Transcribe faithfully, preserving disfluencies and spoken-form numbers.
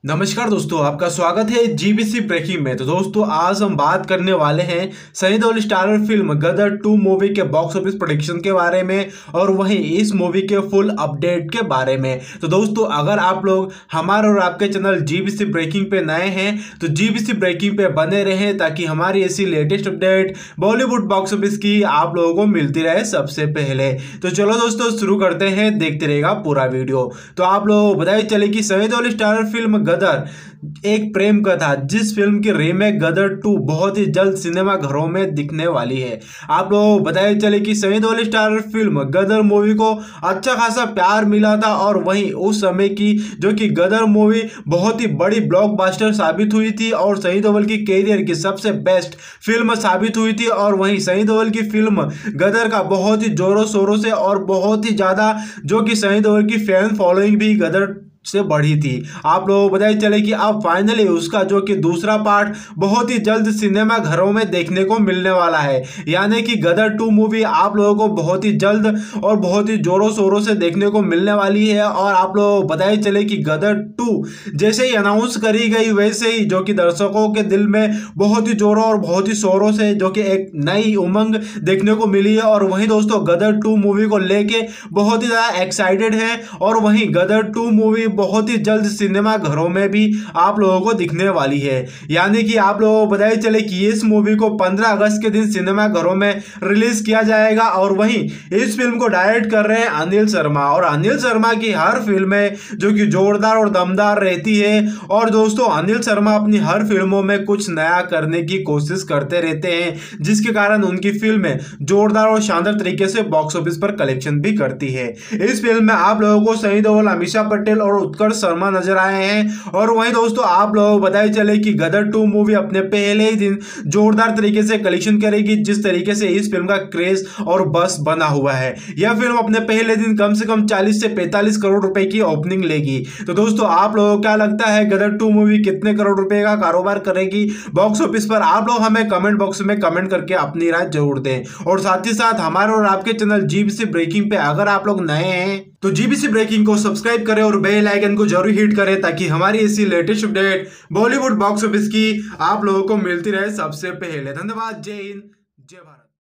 नमस्कार दोस्तों, आपका स्वागत है जीबीसी ब्रेकिंग में। तो दोस्तों आज हम बात करने वाले हैं Sunny Deol starrer film Gadar two movie के बॉक्स ऑफिस प्रेडिक्शन के बारे में और वहीं इस मूवी के फुल अपडेट के बारे में। तो दोस्तों अगर आप लोग हमारे और आपके चैनल जीबीसी ब्रेकिंग पे नए हैं तो जीबीसी ब्रेकिंग पे बने रहें ताकि हमारी ऐसी latest update Bollywood box office की आप लोगों को मिलती रहे सबसे पहले। तो चलो दोस्तों शुरू करते हैं, देखते रहेगा पूरा वीडियो। तो आप लोगों को बताइए चले कि सनी देओल स्टारर फिल्म गदर एक प्रेम कथा, जिस फिल्म की रीमेक गदर टू बहुत ही जल्द सिनेमा घरों में दिखने वाली है। आप लोगों को बताया चले कि Sunny Deol starrer film Gadar movie को अच्छा खासा प्यार मिला था और वहीं उस समय की जो कि गदर मूवी बहुत ही बड़ी ब्लॉकबस्टर साबित हुई थी और सनी देओल की कैरियर की सबसे बेस्ट फिल्म साबित हुई थी। और वहीं सनी देओल की फिल्म गदर का बहुत ही जोरों शोरों से और बहुत ही ज़्यादा जो कि सनी देओल की फैन फॉलोइंग भी गदर से बढ़ी थी। आप लोगों को बताइए चले कि अब फाइनली उसका जो कि दूसरा पार्ट बहुत ही जल्द सिनेमा घरों में देखने को मिलने वाला है, यानी कि गदर टू मूवी आप लोगों को बहुत ही जल्द और बहुत ही जोरों शोरों से देखने को मिलने वाली है। और आप लोगों को बताइए चले कि गदर टू जैसे ही अनाउंस करी गई वैसे ही जो कि दर्शकों के दिल में बहुत ही जोरों और बहुत ही शोरों से जो कि एक नई उमंग देखने को मिली है। और वहीं दोस्तों गदर टू मूवी को लेके बहुत ही ज़्यादा एक्साइटेड है और वहीं गदर टू मूवी बहुत ही जल्द सिनेमा घरों में भी आप लोगों को दिखने वाली है। यानी कि आप लोगों को बताइए चले कि इस मूवी को पंद्रह अगस्त के दिन सिनेमा घरों में रिलीज किया जाएगा। और वहीं इस फिल्म को डायरेक्ट कर रहे हैं अनिल शर्मा और अनिल शर्मा की हर फिल्में जो कि जोरदार और दमदार रहती है। और दोस्तों अनिल शर्मा अपनी हर फिल्मों में कुछ नया करने की कोशिश करते रहते हैं, जिसके कारण उनकी फिल्में जोरदार और शानदार तरीके से बॉक्स ऑफिस पर कलेक्शन भी करती है। इस फिल्म में आप लोगों को सनी देओल, अमीषा पटेल और उत्कर्ष शर्मा नजर आए हैं। और वहीं दोस्तों आप लोगों को बताइए चले कि गदर टू मूवी अपने पहले ही दिन जोरदार तरीके से कलेक्शन करेगी, जिस तरीके से इस फिल्म का क्रेज और बस बना हुआ है। यह फिल्म अपने पहले दिन कम से कम चालीस से पैंतालीस करोड़ रुपए की ओपनिंग लेगी। तो दोस्तों आप लोगों को क्या लगता है गदर टू मूवी कितने करोड़ रुपए का कारोबार करेगी बॉक्स ऑफिस पर? आप लोग हमें कमेंट बॉक्स में कमेंट करके अपनी राय जरूर दें। और साथ ही साथ हमारे और आपके चैनल जीबीसी ब्रेकिंग पे अगर आप लोग नए हैं तो जीबीसी ब्रेकिंग को सब्सक्राइब करें और बेल आइकन को जरूर हिट करें ताकि हमारी ऐसी latest update Bollywood box office की आप लोगों को मिलती रहे सबसे पहले। धन्यवाद। जय हिंद, जय भारत।